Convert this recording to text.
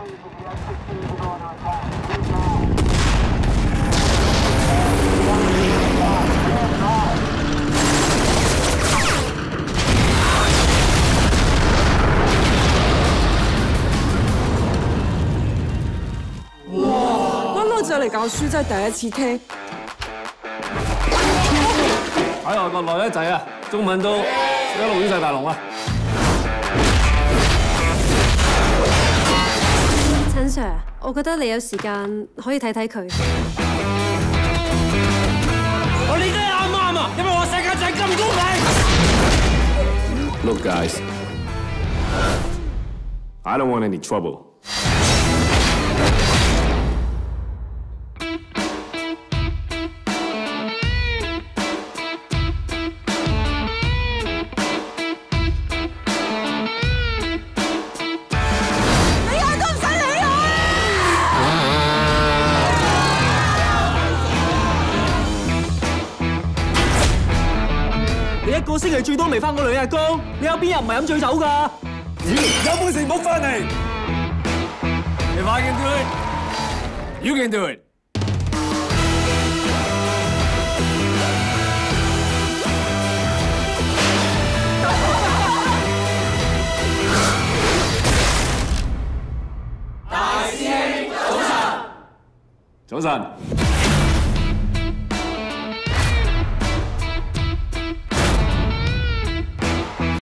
就嚟教書真係第一次聽。 喺外國耐得滯啊，中文都一路亂晒大龍啊！ 陳 Sir， 我覺得你有時間可以睇睇佢。 我理得啱啱啊，因為我世界就係咁公平。 Look, guys, I don't want any trouble. 一個星期最多未翻過2日工，你有邊日唔係飲醉酒㗎？ 有本事唔好翻嚟 ！If I can do it, you can do it. 大師兄早晨，早晨。